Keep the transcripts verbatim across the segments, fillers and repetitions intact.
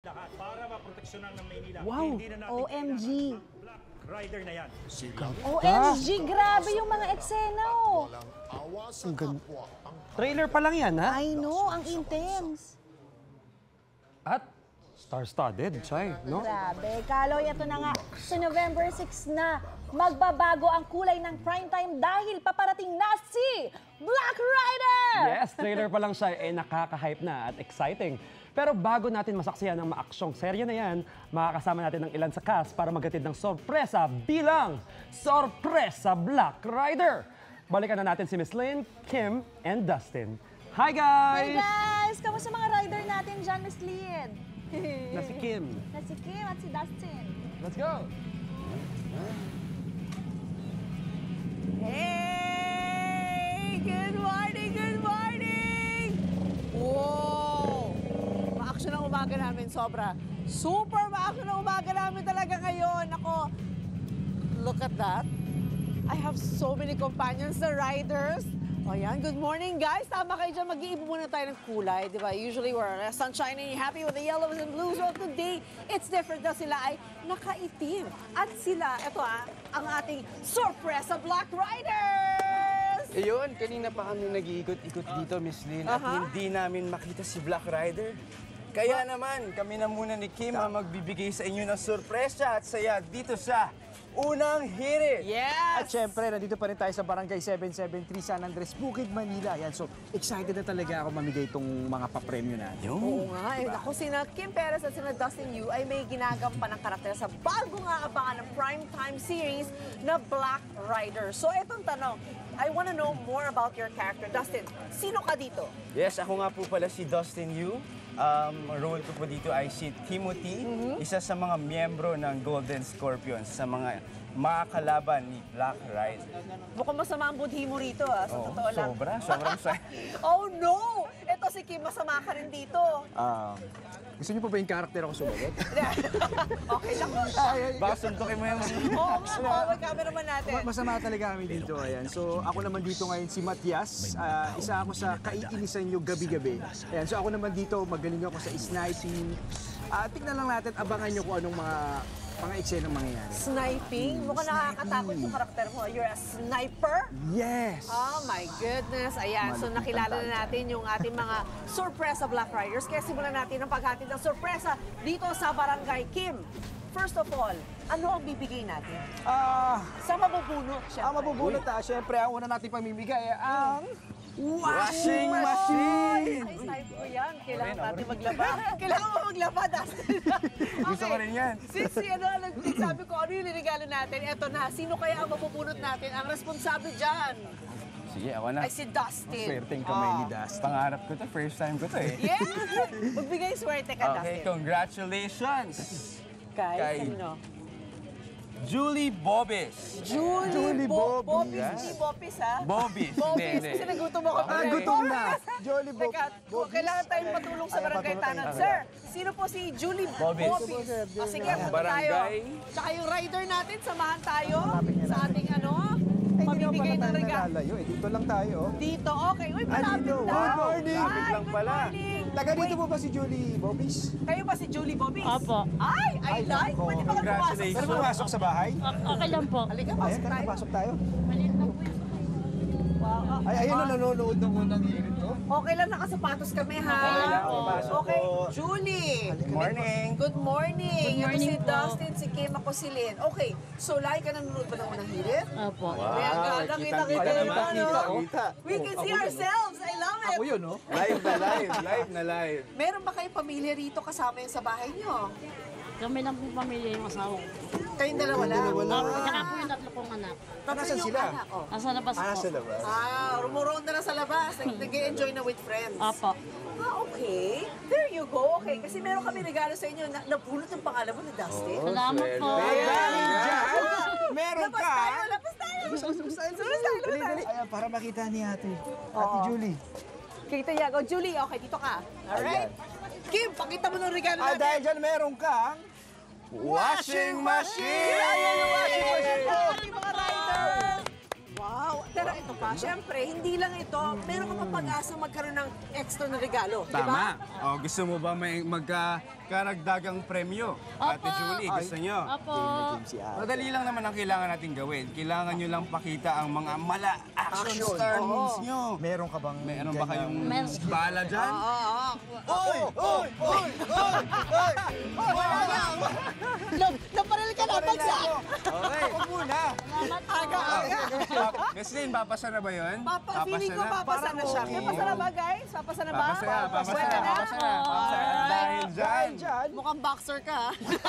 Para maproteksyonan ng Maynila. Wow! Hindi na natin O M G! Black Rider na yan. O M G! Grabe yung mga eksena, oh! Ang ganda. Trailer pa lang yan, ha? I know, ang intense. At star-studded, Chay, no? Grabe. Kaloy, ito na nga. Sa November six na, magbabago ang kulay ng primetime dahil paparating na si Black Rider! Yes, trailer pa lang siya, eh nakaka-hype na at exciting. Pero bago natin masaksiyan ang maaksyong serye na yan, makakasama natin ng ilan sa cast para maghatid ng sorpresa bilang Sorpresa Black Rider. Balikan na natin si Miss Lynn, Kim, and Dustin. Hi Hey guys! guys! Kamusta mga rider natin dyan, Miss Lynn? Na si Kim. Na si Kim at si Dustin. Let's go! Hey! Good morning! Good morning! Wow! Ma-action ang umaga namin, sobra. Super ma-action ang umaga namin talaga ngayon. Ako, look at that. I have so many companions, the riders. O yan, good morning guys. Tama kayo dyan, mag-iibo muna tayo ng kulay, di ba? Usually we're sunshine and happy with the yellows and blues. Well, today, it's different daw sila ay nakaitim. At sila, ito ah, ang ating Sorpresa Black Riders! Ayun, kanina pa kami nag-iikot-ikot dito, Miss Lynn, at Aha. hindi namin makita si Black Rider. Kaya naman, kami na muna ni Kim ang magbibigay sa inyo ng sorpresa at saya dito sa Unang Hirit. Yes! At syempre, nandito pa rin tayo sa Barangay seven seven three San Andres, Bukid, Manila. Yan, so excited na talaga ako mamigay itong mga papremyo natin. Oo nga, eh, ako sina Kim Perez at sina Dustin Yu ay may ginagampan ng karakter sa bago nga abangan ng primetime series na Black Rider. So etong tanong, I wanna know more about your character. Dustin, sino ka dito? Yes, ako nga po pala si Dustin Yu. Um, role ko po dito ay si Timothy, isa sa mga miyembro ng Golden Scorpions, sa mga makakalaban ni Black Rider. Mukhang masama ang budhi mo rito, ah, sa Oh, totoo lang. sobra, sobrang saya. Oh no! Ito si Kim, masama ka rin dito. Ah, gusto niyo pa ba yung karakter ako sumagot? Okay lang mo. Baka suntukin mo yung... Oo nga, oo, may cameraman natin. Ma- Masama talaga kami dito. Ayan. So ako naman dito ngayon si Matias. Ah, isa ako sa kaiinisan nyo gabi-gabi. Ayan. So ako naman dito, magaling ako sa sniping. Ah, tignan lang natin, abangan nyo kung anong mga mga eksenang mangyayari. Sniping? Mukhang nakakatakot yung karakter mo. You're a sniper? Yes! Oh my goodness. Ayan, so nakilala na natin yung ating mga sorpresa Black Riders. Kaya simulan natin ang paghatid ng sorpresa dito sa Barangay Kim. First of all, ano ang bibigay natin? Ah, Sa mabubunot, ang syempre. mabubunot ah, syempre ang una natin pamimigay ang Washing machine! Ay, sniper ko yan. Kailangan natin maglaba. Kailangan mo maglaba, Dustin. Gusto ko rin yan. Since ano, sabi ko, ano yung regalo natin? Eto na, sino kaya ang mabubunot natin? Ang responsable dyan Sige, ako na. ay si Dustin. swerteng kamay ni Dustin. Pangarap ko to, first time ko to eh. Yeah! Magbigay swerte ka, Okay, Dustin. congratulations! Kay, Kay- kanino? Julie Bobis. Julie, Julie Bo Bobis. Bobis, Yes. hindi Bobis, ha? Bobis. Hindi, Bobis, hindi. kasi nagutom ako. Ah, gutom na. Jolly Bob. Teka, kailangan tayong patulong sa Ay, barangay patulong Tanan. tayo. Sir, sino po si Julie Bobis. Bobis? O sige, punta tayo. Barangay. Tsaka yung rider natin, samahan tayo Hanapin niya sa natin. ating ano, Ay, hindi naman mamimigay pala ng tayo regalo. nalalayo eh. Dito lang tayo. oh. Dito, okay. Uy, Ah, malapit dito. na. Good morning. Hi, Malapit lang good pala. morning. Taga dito Wait, po ba si Julie Bobis? kayo ba si Julie Bobis? Opo. Ay, I Ay, like. nako. Pwede ba ka pumasok? Congratulations. Pwede pumasok sa bahay? Okay lang po. Halika, Ayan, pasok tara, tayo. pasok tayo. Maliit na po yung Wow. ah, Ay, ayun ah, na nanonood ng unang hirit ko. Okay lang, nakasapatos kami, ha? Okay lang, papasok Okay, po. Julie. Good morning. Good morning. Good morning Ito si po. Dustin, si Kim, ako si Lynn. Okay, so lagi ka nanonood ba ng unang hirit? Opo. Kaya ganda, kita kita kita naman, naman, kita, no? kita. We can see ourselves. I love it. Ako yun, no? Live na live, live na live. Meron ba kayong pamilya rito kasama yung sa bahay niyo? Kami lang po pamilya yung asawa ko. Kayong dalawa lang? Wala. Opo, tsaka po yung tatlo kong anak. Tatlo Nasaan yung sila? anak, oh. Nasa labas Ah, po. sa labas. Ah, rumuronda na sa labas. Nag-enjoy na with friends. Opo. Ah, okay. There you go. Okay, kasi meron kami regalo sa inyo. Na napulot yung pangalan mo ni Dustin. Salamat po. Meron Labas ka! tayo, labas tayo. Labas tayo, labas tayo. Ayan, para makita ni ate. Ate Julie. Kita niya. Go, Julie. Okay, dito ka. Alright? Kim, pakita mo ng regalo Ah, natin. dahil dyan meron kang Washing machine! Ayan yung washing machine po. Yung mga rider. Wow. Pero ito pa, syempre, hindi lang ito, meron ka pa pag-asa magkaroon ng extra na regalo, di ba? Tama. O, gusto mo ba may magkaragdagang premyo? Ate Julie, gusto nyo? Opo. Madali lang naman ang kailangan natin gawin. Kailangan nyo lang pakita ang mga mala action, Action. star Oo. moves nyo. Meron ka bang Meron ba kayong Meron. bala dyan? Oo, oo. Oy! Oy! Oy! Oy! Oy! Wala na! Nap- Naparil ka na, bagsak! Okay. Ako muna. Aga-aga. Miss Lynn, papasa na ba yun? Papa, feeling ko papasa na siya. May pasa na ba, guys? Papasa na ba? Papasa na, papasa Pwede na, papasa na. Papasa na. Dahil dyan, Diyan. Mukhang boxer ka.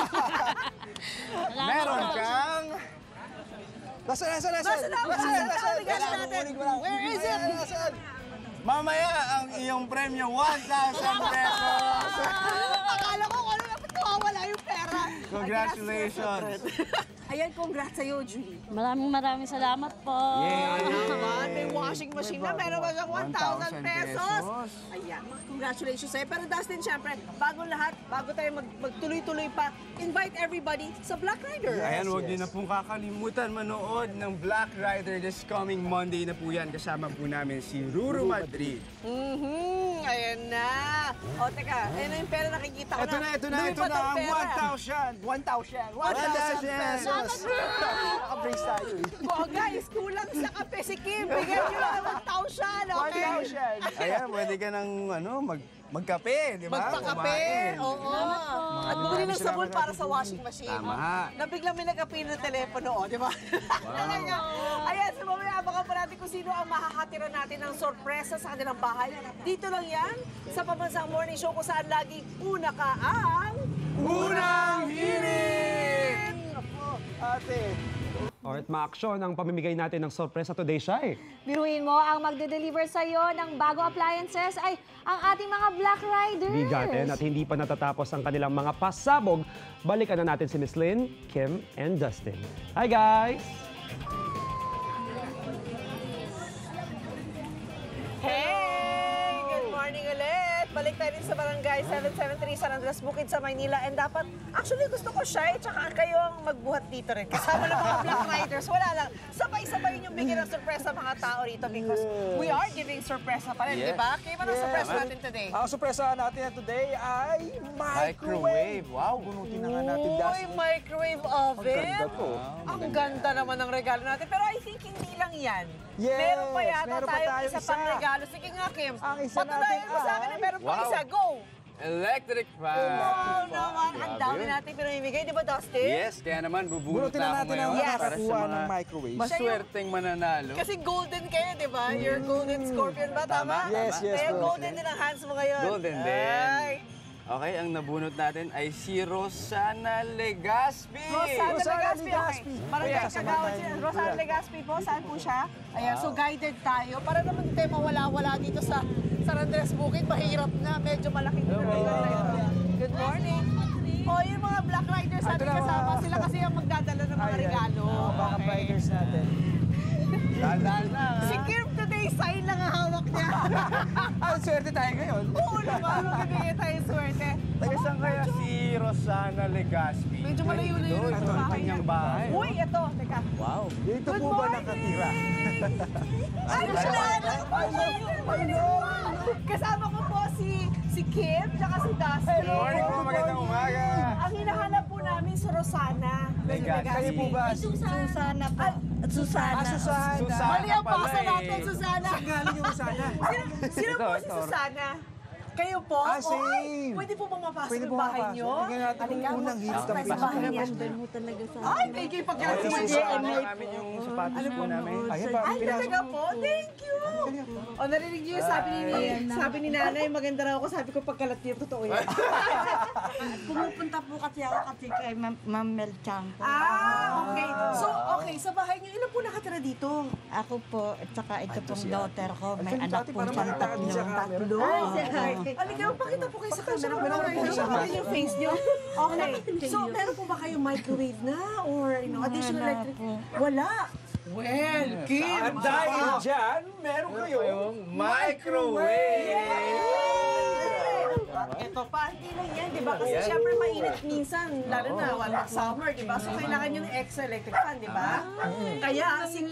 Salamat meron po. kang Nasaan, nasaan, nasaan? Nasaan na? Nasaan na? Nasaan? Regalo natin. Where is it? Nasaan? mamaya ang iyong premyo, one thousand pesos. Akala ko kung ano na nawawala yung pera. Congratulations. Ayan, congrats sa'yo, Julie. Maraming maraming salamat po. Yay! Naman, may washing machine na. Meron ba siyang one thousand pesos? pesos. Ayan, congratulations sa'yo. Pero Dustin, syempre, bago lahat, bago tayo mag magtuloy-tuloy pa, invite everybody sa Black Rider. Ayan, huwag niyo na pong kakalimutan manood ng Black Rider this coming Monday na po yan. Kasama po namin si Ruru Madrid. Mhm, ayan na. O, teka, ayan na yung pera nakikita ko Ito na, ito na, ito Lumipat na ang ang pera. one thousand. one thousand. one thousand pesos. Naka-brace tayo eh. Oh, guys, kulang sa kape si Kim. Bigyan nyo lang ng one thousand, one okay? thousand. Ayan, pwede ka ng ano, mag, magkape, di ba? Magpakape. Kumain. Oo. At bumili ng sabon para sa washing machine. Tama. Na biglang may nagkape ng telepono, oh, di ba? Talaga. Ayan, so mamaya abangan pa natin kung sino ang makakatira natin ng sorpresa sa kanilang bahay. Dito lang yan, sa Pambansang Morning Show kung saan laging una ka ang... Unang hirit! Ate. Alright, ma-aksyon ang pamimigay natin ng sorpresa today, Shai. Biruin mo, ang magde-deliver sa'yo ng bago appliances ay ang ating mga Black Riders. Bigatin at hindi pa natatapos ang kanilang mga pasabog. Balikan na natin si Miss Lynn, Kim, and Dustin. Hi, guys! Hey! Good morning ulit! Balik tayo din sa barangay seven seven three San Andres Bukid sa Maynila. And dapat, actually gusto ko siya, tsaka kayo ang magbuhat dito rin. Kasama ng mga Black Riders. Wala lang. Sabay-sabay yung bigyan ng sorpresa mga tao rito because we are giving sorpresa pa rin, Yes. di ba? Kaya ano Yes. sorpresa natin today? Ang sorpresa natin today ay microwave. Wow. Bunutin na nga natin, Uy, Dustin. microwave oven. Ang ganda to. Ang ganda naman ng regalo natin. Pero I think hindi lang yan. Yes, meron pa yata meron pa tayong tayong isa isa. pang regalo. Sige nga, Kim. Ang isa Patunayan natin mo sa akin na ay- meron pa Wow. isa. Go! Electric fan. Wow naman. Ang Grabe dami yun. natin pinamimigay. Di ba, Dustin? Yes, kaya naman bubunot Bunutin na na ako natin ang ngayon para sa nakakakuha mga ng microwave. maswerteng mananalo. Kasi golden kayo, di ba? You're golden scorpion ba? Tama? Tama. Yes, yes, Kaya bro. golden din ang hands mo ngayon. Golden din. Ay. Okay, ang nabunot natin ay si Rosana Legaspi. Rosana Rosana Legaspi, okay. Legaspi. Barangay Kuya, kasama Kagawad tayo. si Rosana Legaspi po. Saan po siya? Ayan, so guided tayo. Para naman hindi tayo mawala-wala dito sa San Andres Bukid. Mahirap na. Medyo malaki dito. Good morning. O, yung mga Black Riders natin Ito na, kasama. mga- Sila kasi ang magdadala ng mga Ayan. regalo. Mga backup Okay. riders natin. Dadaan na. Si Kim today, sign lang ang hawak niya. Ah, swerte tayo ngayon. Oo naman, magbibigay tayo swerte. Taga saan kaya si Rosana Legaspi? Medyo malayo na yun Ito, sa ito ang bahay kanyang niya. bahay. Uy, ito, teka. Wow. Dito Good po ba morning! nakatira? Ay, Rosana! Kasama ko po si si Kim, tsaka si Dustin. Good morning po, magandang umaga. Ang hinahanap po namin si Rosana. Legaspi. Kayo po ba? Susana pa. Susana. Ah, Susana. Susana Mali ang pala pasa eh. natin, Susana. Galing yung Susana. Sino, sino Ito, po si ito. Susana? Kayo po? Ah, Oy, same. pwede po bang mapasok Pwede yung po bahay mapasok. niyo? Bigyan natin Halika, yung unang hits pasok ng tayo sa pasok. bahay niya. mo talaga sa Ay, thank you. Pagkakasama Ano namin yung sapatos po namin. Ayan ba? Ay, talaga po? Thank you! O, narinig niyo yung sabi ni, sabi ni nanay, maganda raw ako. Sabi ko, pagkalat niyo, totoo yan. Pumupunta po kasi ako kasi kay Ma'am Ma'am Mel Chang po. Ah, okay. So, okay, sa bahay niyo, ilan po nakatira dito? Ako po, at saka ito pong daughter ko, may Actually, anak dati po parang siyang nakakita tatlo. sa camera. Ay, sige. Halika, pakita po kayo sa camera. Meron po siya. Pakita yung face niyo. Okay. So, meron po ba kayong microwave na? Or, you know, additional Wala electric? po. Wala. Well, Kim. At dahil dyan, meron kayo. Microwave! At ito pa, hindi lang yan, di ba? Kasi syempre mainit minsan, lalo na wala summer, di ba? So kailangan nyo ng extra electric fan, di ba? Kaya si...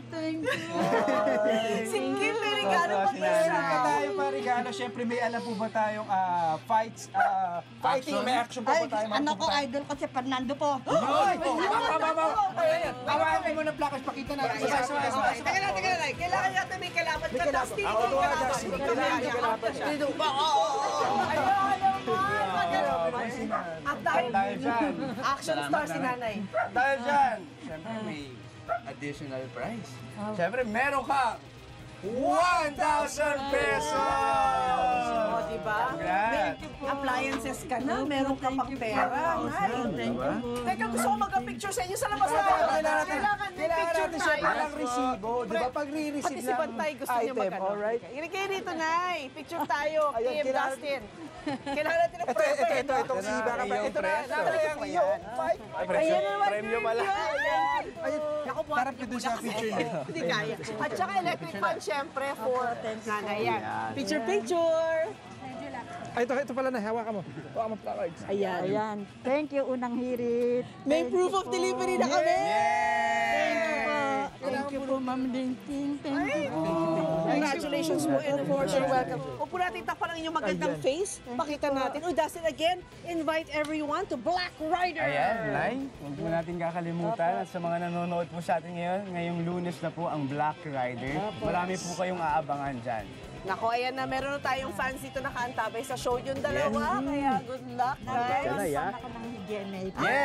si Kim, may regalo pa po siya. Meron pa tayo pa regalo. Siyempre may alam po ba tayong ah, fights, ah, fighting, may action pa Ay, po tayo. ano ko, idol ko si Fernando po. Hoy! Awakan mo ng plakas, pakita natin. Sabay, sabay, sabay. Teka lang, teka lang. Kailangan natin may kalaban ka, Dustin. Ako, May tuwa, kalaban. Dustin. May Kailangan kalaban. kalaban siya. Dito ba? Oo, oo, oo. Ayun, naman. Magaling. At dahil Dahil dyan, action star si nanay. dahil dyan, siyempre may additional prize. Siyempre, meron ka one thousand pesos! O, di ba? Congrats! May appliances ka na, meron ka pang pera. Nay. Teka, gusto ko mag-picture sa inyo sa labas na. Kailangan natin, Kailangan may kailangan picture natin siya tayo. parang resibo. Di ba? Pag Pati re-receive si Bantay gusto niyo item, mag-ano. alright? Hindi kayo dito, Nay. Picture tayo. Ayun, Team kailangan- Dustin. Kailangan natin ng Ito, prepare. ito, ito, ito, si Baka pa. Ito na, ito na yung iyong fight. Ayan naman. Premyo pala. Ayan. Naku, po, Harap ko dun sa picture niyo. Hindi kaya. At saka electric fan, syempre, for nanay yan. Picture, picture. Ay, ito, ito pala na. Hawakan mo. Hawakan mo placards. Ayan. Ayan. Thank you, unang hirit. May proof of delivery na kami. Thank you po. Thank you po, Ma'am Dinting. Thank you po. Congratulations po and of course you're welcome. Huwag po natin takpan ang inyong magandang face. Pakita natin. Uy, Dustin, again, invite everyone to Black Rider. Ayan, Nay, huwag po natin kakalimutan at sa mga nanonood po sa atin ngayon, ngayong Lunes na po ang Black Rider. Marami po kayong aabangan dyan. Nako, ayan na. Meron na tayong fans dito nakaantabay sa show yung dalawa. Kaya good luck, guys. Sana ko ng higiene.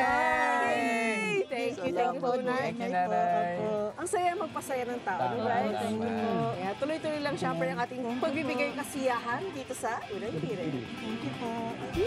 Yay! Thank you, thank you po, Nay. Thank you, Nanay. Ang saya magpasaya ng tao, right? Thank you. Kaya tuloy-tuloy lang syempre ang ating pagbibigay kasiyahan dito sa Unang Hirit. Thank you po.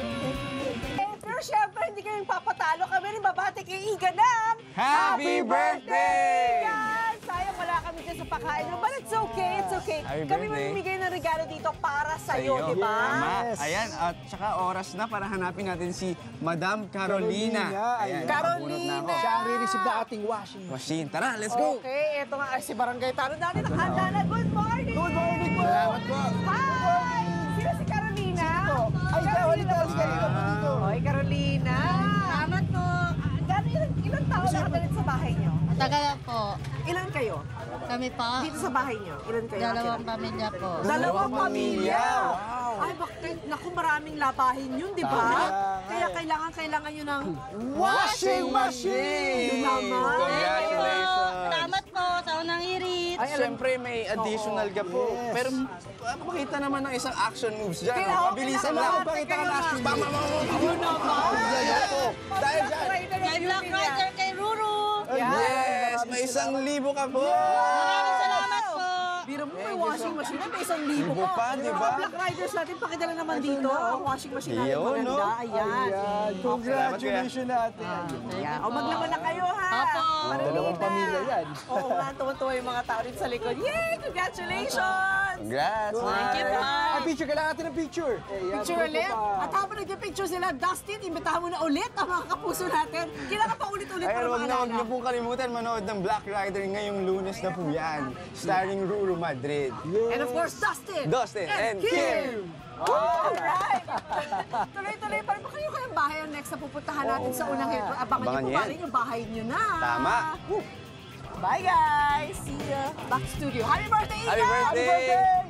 Eh, pero syempre, hindi kayong papatalo. Kami rin babati kay Iga ng Happy birthday! Yan! Sayang wala kami dyan sa pakain. But it's okay, it's okay. Happy Kami birthday. mamimigay ng regalo dito para sa'yo, di ba? Tama. Ayan, at saka oras na para hanapin natin si Madam Carolina. Carolina, Ayan, Carolina. nakabunot na ako. Siya ang re-receive na ating washing. Machine, tara, let's go! Okay, eto nga ay si Barangay Tano dati nakahanda na. Good morning! Good morning po! Salamat po! Hi! Sino si Carolina? Ay, ikaw, halika, halika dito po dito. Oy, Carolina! Salamat po! Gano'n ilang, ilang tao nakadalit sa bahay niyo? Tagal po. Ilan kayo? Kami po. Dito sa bahay niyo? Ilan kayo? Dalawang pamilya po. Dalawang pamilya. Wow. Ay, bakit? Naku, maraming labahin yun, di ba? Kaya kailangan, kailangan nyo ng Washing machine! Yun naman. Congratulations! Salamat po sa unang hirit. Ay, siyempre may additional ka po. Pero uh, pakita naman ng isang action moves dyan. Kailangan, no? Mabilisan lang. kailangan, Pakita ka ng kailangan. action. Bama, bama, bama. Yun naman. Dahil dyan. Kay Black Rider, kay Ruru. Yes! May isang libo ka po! Maraming salamat po. Biro mo, may washing machine na may isang libo Libo pa. pa, di ba? Mga Black Riders natin, pakidala naman dito. Ang washing machine natin Yun, maganda. no? Ayan. Ayan, congratulations natin. Ayan. O, maglaman na kayo, ha? Opo. Para Dalawang dito. pamilya yan. Oo nga, tuwan-tuwa yung mga tao dito sa likod. Yay! Congratulations! Congrats! Thank you po. Ang picture, kailangan natin ng picture. Ayan, Picture photo ulit. pa. At habang nag-picture sila, Dustin, imbitahan mo na ulit ang mga kapuso natin. Kailangan pa ulit-ulit Ay, para huwag na huwag maalala. niyo pong kalimutan manood ng Black Rider ngayong Lunes na po yan. Starring Ruru Madrid. And of course, Dustin! Dustin and Kim! Alright! Tuloy-tuloy pa rin. Baka yung kayang bahay ang next na pupuntahan natin sa unang hit. Abangan Abangan niyo po niyo yan. ba rin yung bahay niyo na. Tama. Bye guys! See ya! Back to studio. Happy birthday, Ika! Happy birthday!